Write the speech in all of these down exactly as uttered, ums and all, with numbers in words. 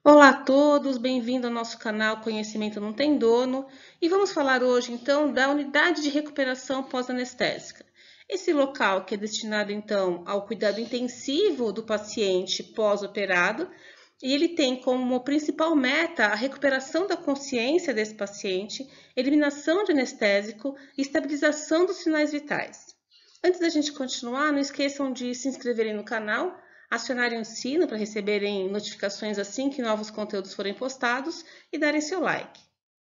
Olá a todos, bem-vindo ao nosso canal Conhecimento Não Tem Dono e vamos falar hoje então da unidade de recuperação pós-anestésica. Esse local que é destinado então ao cuidado intensivo do paciente pós-operado e ele tem como principal meta a recuperação da consciência desse paciente, eliminação de anestésico e estabilização dos sinais vitais. Antes da gente continuar, não esqueçam de se inscreverem no canal, acionarem o sino para receberem notificações assim que novos conteúdos forem postados e darem seu like.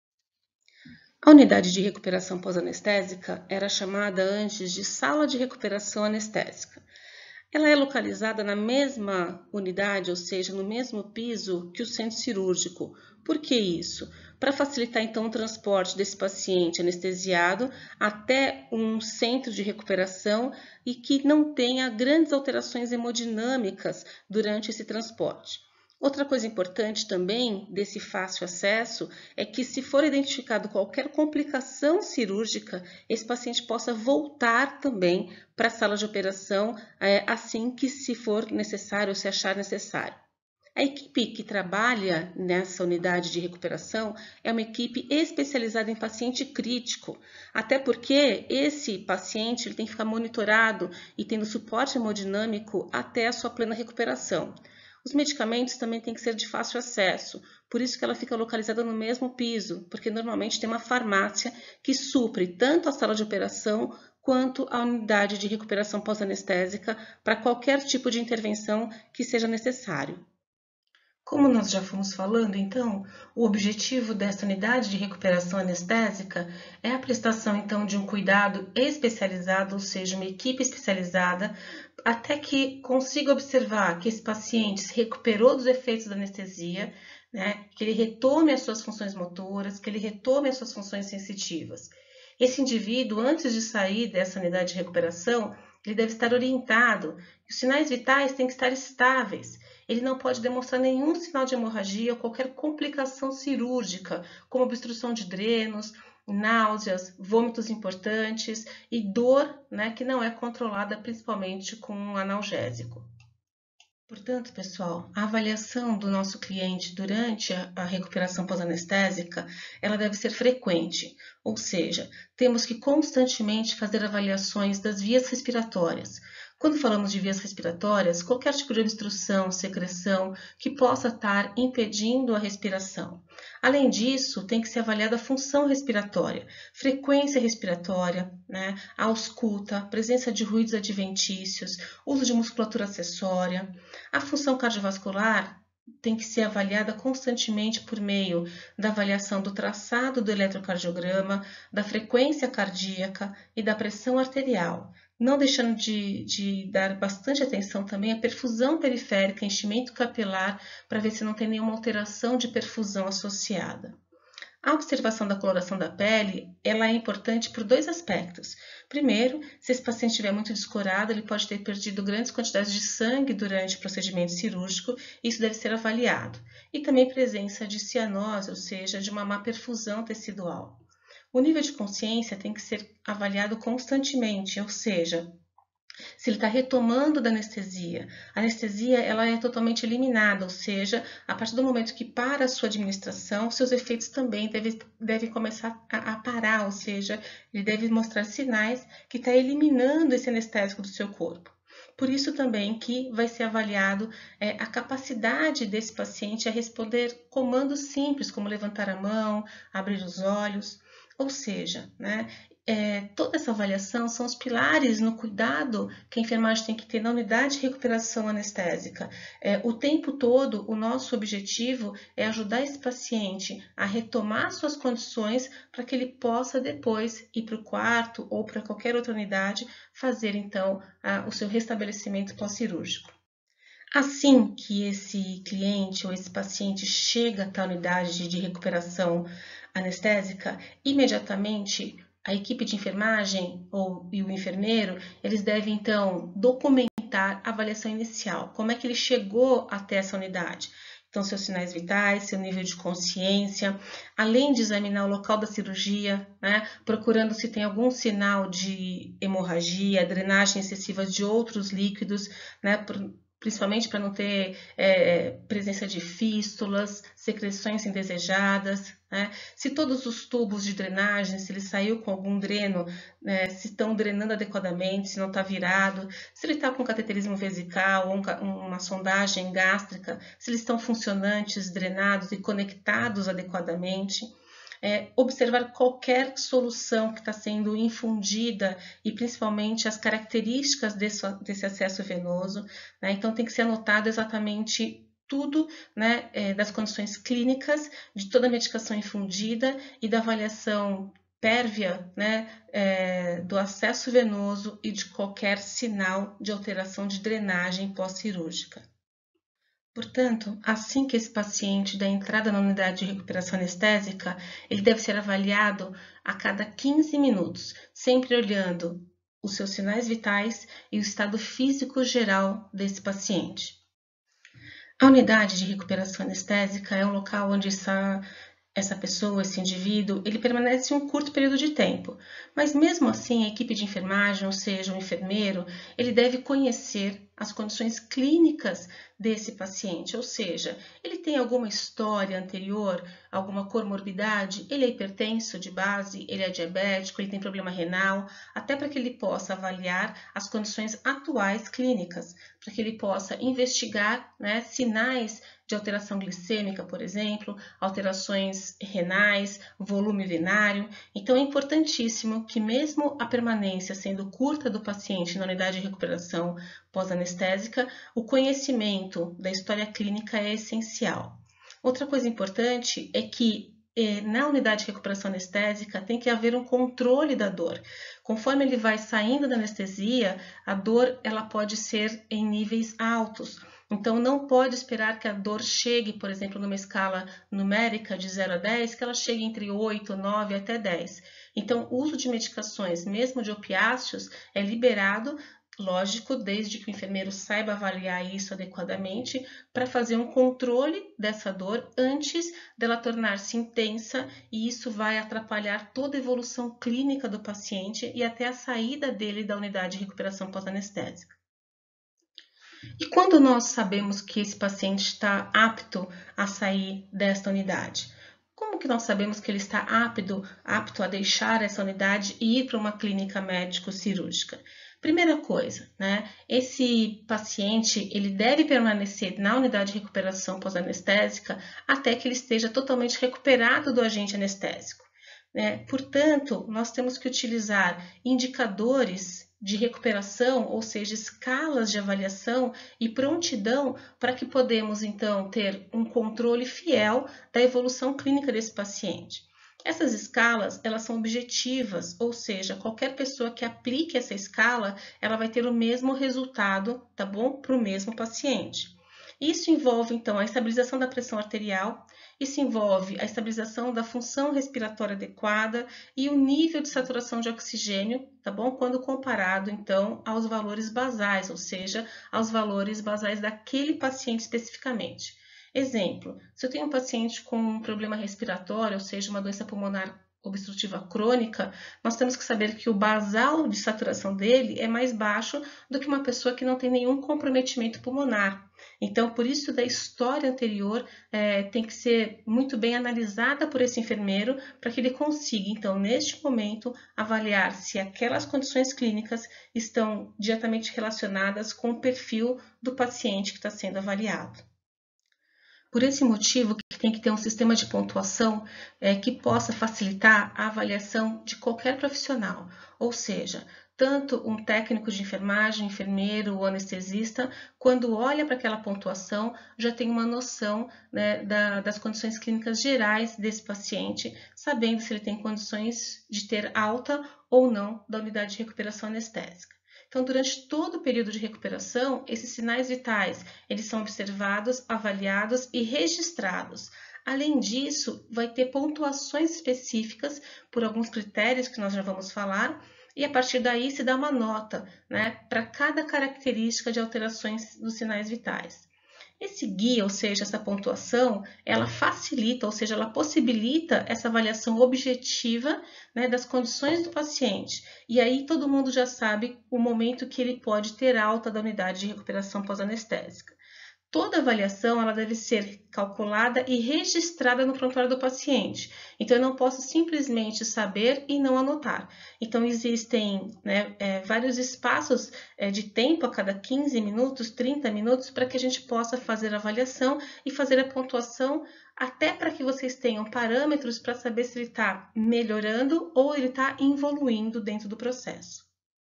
A unidade de recuperação pós-anestésica era chamada antes de sala de recuperação anestésica. Ela é localizada na mesma unidade, ou seja, no mesmo piso que o centro cirúrgico. Por que isso? Para facilitar então o transporte desse paciente anestesiado até um centro de recuperação e que não tenha grandes alterações hemodinâmicas durante esse transporte. Outra coisa importante também desse fácil acesso é que, se for identificado qualquer complicação cirúrgica, esse paciente possa voltar também para a sala de operação é, assim que se for necessário ou se achar necessário. A equipe que trabalha nessa unidade de recuperação é uma equipe especializada em paciente crítico, até porque esse paciente ele tem que ficar monitorado e tendo suporte hemodinâmico até a sua plena recuperação. Os medicamentos também têm que ser de fácil acesso, por isso que ela fica localizada no mesmo piso, porque normalmente tem uma farmácia que supre tanto a sala de operação quanto a unidade de recuperação pós-anestésica para qualquer tipo de intervenção que seja necessário. Como nós já fomos falando, então, o objetivo desta unidade de recuperação anestésica é a prestação, então, de um cuidado especializado, ou seja, uma equipe especializada, até que consiga observar que esse paciente se recuperou dos efeitos da anestesia, né, que ele retome as suas funções motoras, que ele retome as suas funções sensitivas. Esse indivíduo, antes de sair dessa unidade de recuperação, ele deve estar orientado, e os sinais vitais têm que estar estáveis. Ele não pode demonstrar nenhum sinal de hemorragia ou qualquer complicação cirúrgica, como obstrução de drenos, náuseas, vômitos importantes e dor, né, que não é controlada principalmente com um analgésico. Portanto, pessoal, a avaliação do nosso cliente durante a recuperação pós-anestésica, ela deve ser frequente, ou seja, temos que constantemente fazer avaliações das vias respiratórias. Quando falamos de vias respiratórias, qualquer tipo de obstrução, secreção que possa estar impedindo a respiração. Além disso, tem que ser avaliada a função respiratória, frequência respiratória, né, a ausculta, presença de ruídos adventícios, uso de musculatura acessória. A função cardiovascular tem que ser avaliada constantemente por meio da avaliação do traçado do eletrocardiograma, da frequência cardíaca e da pressão arterial, não deixando de, de dar bastante atenção também à perfusão periférica, enchimento capilar, para ver se não tem nenhuma alteração de perfusão associada. A observação da coloração da pele, ela é importante por dois aspectos. Primeiro, se esse paciente estiver muito descolorado, ele pode ter perdido grandes quantidades de sangue durante o procedimento cirúrgico, isso deve ser avaliado. E também presença de cianose, ou seja, de uma má perfusão tecidual. O nível de consciência tem que ser avaliado constantemente, ou seja, se ele está retomando da anestesia. A anestesia ela é totalmente eliminada, ou seja, a partir do momento que para a sua administração, seus efeitos também devem, devem começar a, a parar, ou seja, ele deve mostrar sinais que está eliminando esse anestésico do seu corpo. Por isso também que vai ser avaliado é, a capacidade desse paciente a responder comandos simples, como levantar a mão, abrir os olhos. Ou seja, né, é, toda essa avaliação são os pilares no cuidado que a enfermagem tem que ter na unidade de recuperação anestésica. É, o tempo todo, o nosso objetivo é ajudar esse paciente a retomar suas condições para que ele possa depois ir para o quarto ou para qualquer outra unidade fazer então a, o seu restabelecimento pós-cirúrgico. Assim que esse cliente ou esse paciente chega até a unidade de recuperação anestésica, imediatamente a equipe de enfermagem ou, e o enfermeiro, eles devem então documentar a avaliação inicial, como é que ele chegou até essa unidade. Então, seus sinais vitais, seu nível de consciência, além de examinar o local da cirurgia, né, procurando se tem algum sinal de hemorragia, drenagem excessiva de outros líquidos, né, principalmente para não ter é, presença de fístulas, secreções indesejadas, né? Se todos os tubos de drenagem, se ele saiu com algum dreno, né, se estão drenando adequadamente, se não está virado, se ele está com cateterismo vesical ou um, uma sondagem gástrica, se eles estão funcionantes, drenados e conectados adequadamente. É, observar qualquer solução que está sendo infundida e principalmente as características desse, desse acesso venoso, né? Então tem que ser anotado exatamente tudo, né, é, das condições clínicas, de toda a medicação infundida e da avaliação pérvia, né, é, do acesso venoso e de qualquer sinal de alteração de drenagem pós-cirúrgica. Portanto, assim que esse paciente dá entrada na unidade de recuperação anestésica, ele deve ser avaliado a cada quinze minutos, sempre olhando os seus sinais vitais e o estado físico geral desse paciente. A unidade de recuperação anestésica é um local onde essa, essa pessoa, esse indivíduo, ele permanece um curto período de tempo, mas mesmo assim a equipe de enfermagem, ou seja, o enfermeiro, ele deve conhecer as condições clínicas desse paciente, ou seja, ele tem alguma história anterior, alguma comorbidade, ele é hipertenso de base, ele é diabético, ele tem problema renal, até para que ele possa avaliar as condições atuais clínicas, para que ele possa investigar, né, sinais de alteração glicêmica, por exemplo, alterações renais, volume urinário. Então é importantíssimo que mesmo a permanência sendo curta do paciente na unidade de recuperação pós-anestésica, o conhecimento da história clínica é essencial. Outra coisa importante é que eh, na unidade de recuperação anestésica tem que haver um controle da dor. Conforme ele vai saindo da anestesia, a dor ela pode ser em níveis altos. Então, não pode esperar que a dor chegue, por exemplo, numa escala numérica de zero a dez, que ela chegue entre oito, nove até dez. Então, o uso de medicações, mesmo de opiáceos, é liberado, lógico, desde que o enfermeiro saiba avaliar isso adequadamente, para fazer um controle dessa dor antes dela tornar-se intensa, e isso vai atrapalhar toda a evolução clínica do paciente e até a saída dele da unidade de recuperação pós-anestésica. E quando nós sabemos que esse paciente está apto a sair desta unidade? Como que nós sabemos que ele está apto, apto a deixar essa unidade e ir para uma clínica médico-cirúrgica? Primeira coisa, né? Esse paciente ele deve permanecer na unidade de recuperação pós-anestésica até que ele esteja totalmente recuperado do agente anestésico, né? Portanto, nós temos que utilizar indicadores de recuperação, ou seja, escalas de avaliação e prontidão para que podemos então ter um controle fiel da evolução clínica desse paciente. Essas escalas, elas são objetivas, ou seja, qualquer pessoa que aplique essa escala, ela vai ter o mesmo resultado, tá bom? Para o mesmo paciente. Isso envolve, então, a estabilização da pressão arterial, isso envolve a estabilização da função respiratória adequada e o nível de saturação de oxigênio, tá bom? Quando comparado, então, aos valores basais, ou seja, aos valores basais daquele paciente especificamente. Exemplo, se eu tenho um paciente com um problema respiratório, ou seja, uma doença pulmonar obstrutiva crônica, nós temos que saber que o basal de saturação dele é mais baixo do que uma pessoa que não tem nenhum comprometimento pulmonar. Então, por isso, da história anterior é, tem que ser muito bem analisada por esse enfermeiro para que ele consiga, então, neste momento, avaliar se aquelas condições clínicas estão diretamente relacionadas com o perfil do paciente que está sendo avaliado. Por esse motivo, que tem que ter um sistema de pontuação é, que possa facilitar a avaliação de qualquer profissional, ou seja, tanto um técnico de enfermagem, enfermeiro ou anestesista, quando olha para aquela pontuação, já tem uma noção, né, da, das condições clínicas gerais desse paciente, sabendo se ele tem condições de ter alta ou não da unidade de recuperação anestésica. Então, durante todo o período de recuperação, esses sinais vitais, eles são observados, avaliados e registrados. Além disso, vai ter pontuações específicas por alguns critérios que nós já vamos falar, e a partir daí se dá uma nota, né, para cada característica de alterações dos sinais vitais. Esse guia, ou seja, essa pontuação, ela facilita, ou seja, ela possibilita essa avaliação objetiva, né, das condições do paciente. E aí todo mundo já sabe o momento que ele pode ter alta da unidade de recuperação pós-anestésica. Toda avaliação ela deve ser calculada e registrada no prontuário do paciente. Então, eu não posso simplesmente saber e não anotar. Então, existem, né, é, vários espaços é, de tempo a cada quinze minutos, trinta minutos, para que a gente possa fazer a avaliação e fazer a pontuação, até para que vocês tenham parâmetros para saber se ele está melhorando ou ele está evoluindo dentro do processo.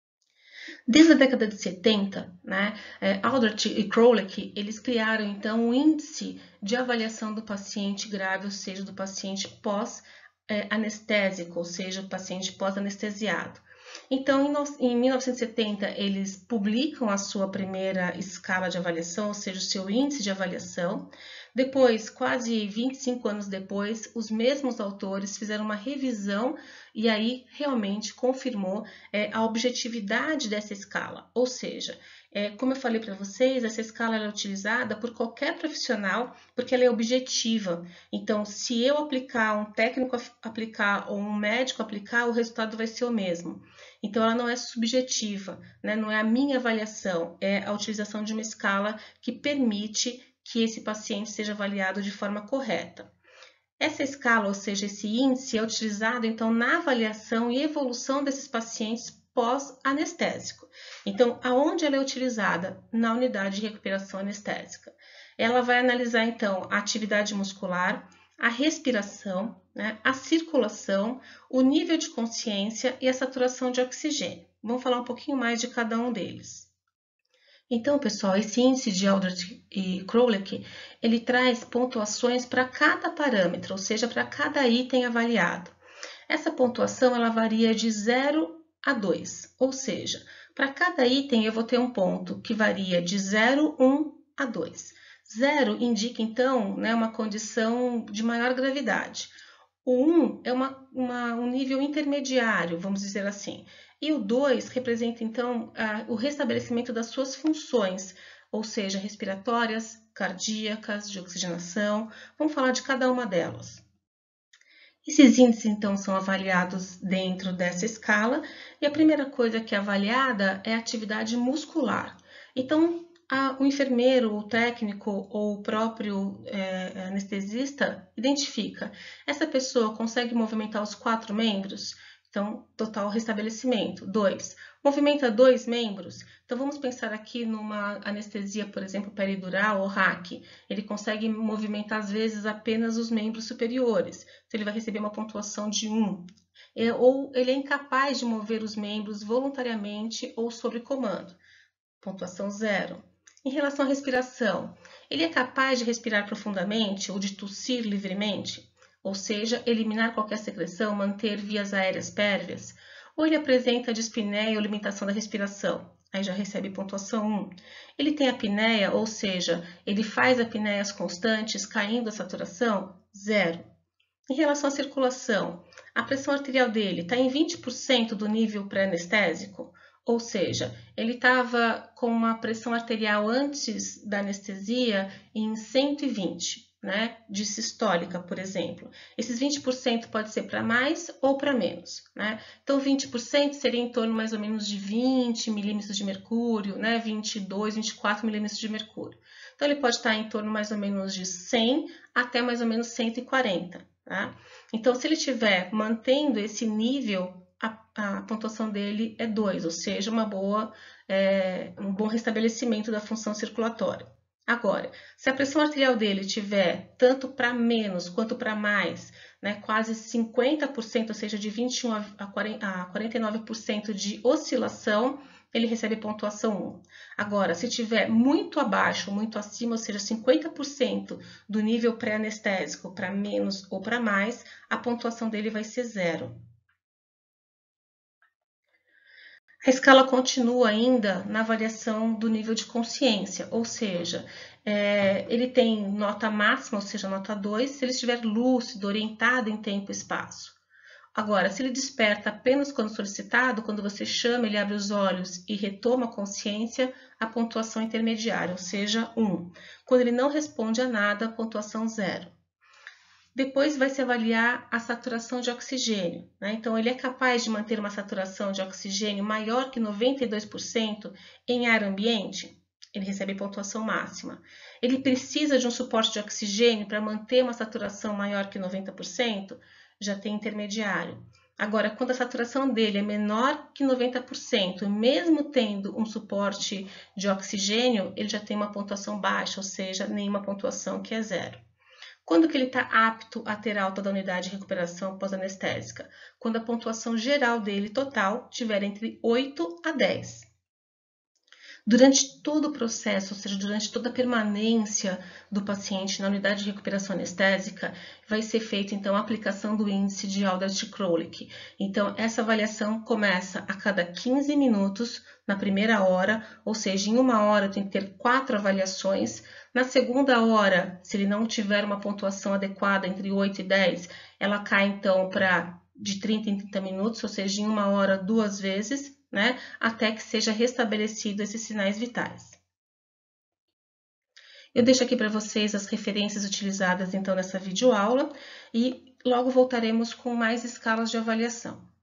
Desde a década de setenta, né, Aldrich e Krolik, eles criaram então um índice de avaliação do paciente grave, ou seja, do paciente pós-anestésico, ou seja, o paciente pós-anestesiado. Então, em mil novecentos e setenta, eles publicam a sua primeira escala de avaliação, ou seja, o seu índice de avaliação. Depois, quase vinte e cinco anos depois, os mesmos autores fizeram uma revisão e aí realmente confirmou é, a objetividade dessa escala. Ou seja, é, como eu falei para vocês, essa escala é utilizada por qualquer profissional porque ela é objetiva. Então, se eu aplicar, um técnico aplicar ou um médico aplicar, o resultado vai ser o mesmo. Então, ela não é subjetiva, né? Não é a minha avaliação, é a utilização de uma escala que permite que esse paciente seja avaliado de forma correta. Essa escala, ou seja, esse índice, é utilizado então na avaliação e evolução desses pacientes pós-anestésico. Então, aonde ela é utilizada? Na unidade de recuperação anestésica. Ela vai analisar então a atividade muscular, a respiração, né, a circulação, o nível de consciência e a saturação de oxigênio. Vamos falar um pouquinho mais de cada um deles. Então, pessoal, esse índice de Aldrich e Krolik, ele traz pontuações para cada parâmetro, ou seja, para cada item avaliado. Essa pontuação ela varia de zero a dois, ou seja, para cada item eu vou ter um ponto que varia de zero, um a dois. zero indica, então, né, uma condição de maior gravidade. O um é uma, uma, um nível intermediário, vamos dizer assim. E o dois representa, então, a, o restabelecimento das suas funções, ou seja, respiratórias, cardíacas, de oxigenação. Vamos falar de cada uma delas. Esses índices, então, são avaliados dentro dessa escala. E a primeira coisa que é avaliada é a atividade muscular. Então, a, o enfermeiro, o técnico ou o próprio é, anestesista identifica. Essa pessoa consegue movimentar os quatro membros? Então, total restabelecimento. Dois. Movimenta dois membros? Então, vamos pensar aqui numa anestesia, por exemplo, peridural ou R A C. Ele consegue movimentar, às vezes, apenas os membros superiores. Então, ele vai receber uma pontuação de um. É, ou ele é incapaz de mover os membros voluntariamente ou sob comando. Pontuação zero. Em relação à respiração, ele é capaz de respirar profundamente ou de tossir livremente? Ou seja, eliminar qualquer secreção, manter vias aéreas pérvias, ou ele apresenta dispneia ou limitação da respiração, aí já recebe pontuação um. Ele tem apneia, ou seja, ele faz apneias constantes, caindo a saturação, zero. Em relação à circulação, a pressão arterial dele está em vinte por cento do nível pré-anestésico, ou seja, ele estava com uma pressão arterial antes da anestesia em cento e vinte. Né, de sistólica, por exemplo. Esses vinte por cento pode ser para mais ou para menos. Né? Então, vinte por cento seria em torno mais ou menos de vinte milímetros de mercúrio, né? vinte e dois, vinte e quatro milímetros de mercúrio. Então, ele pode estar em torno mais ou menos de cem até mais ou menos cento e quarenta. Tá? Então, se ele estiver mantendo esse nível, a, a pontuação dele é dois, ou seja, uma boa, é, um bom restabelecimento da função circulatória. Agora, se a pressão arterial dele tiver tanto para menos quanto para mais, né, quase cinquenta por cento, ou seja, de vinte e um a quarenta e nove por cento de oscilação, ele recebe pontuação um. Agora, se tiver muito abaixo, muito acima, ou seja, cinquenta por cento do nível pré-anestésico para menos ou para mais, a pontuação dele vai ser zero. A escala continua ainda na avaliação do nível de consciência, ou seja, é, ele tem nota máxima, ou seja, nota dois, se ele estiver lúcido, orientado em tempo e espaço. Agora, se ele desperta apenas quando solicitado, quando você chama, ele abre os olhos e retoma a consciência, a pontuação intermediária, ou seja, um. Quando ele não responde a nada, a pontuação zero. Depois vai se avaliar a saturação de oxigênio, né? Então, ele é capaz de manter uma saturação de oxigênio maior que noventa e dois por cento em ar ambiente? Ele recebe pontuação máxima. Ele precisa de um suporte de oxigênio para manter uma saturação maior que noventa por cento? Já tem intermediário. Agora, quando a saturação dele é menor que noventa por cento, mesmo tendo um suporte de oxigênio, ele já tem uma pontuação baixa, ou seja, nenhuma pontuação, que é zero. Quando que ele está apto a ter alta da unidade de recuperação pós-anestésica? Quando a pontuação geral dele total estiver entre oito a dez. Durante todo o processo, ou seja, durante toda a permanência do paciente na unidade de recuperação anestésica, vai ser feita então a aplicação do índice de Aldrich-Krolik. Então, essa avaliação começa a cada quinze minutos na primeira hora, ou seja, em uma hora tem que ter quatro avaliações. Na segunda hora, se ele não tiver uma pontuação adequada entre oito e dez, ela cai então para de trinta em trinta minutos, ou seja, em uma hora duas vezes, né, até que seja restabelecido esses sinais vitais. Eu deixo aqui para vocês as referências utilizadas então nessa videoaula e logo voltaremos com mais escalas de avaliação.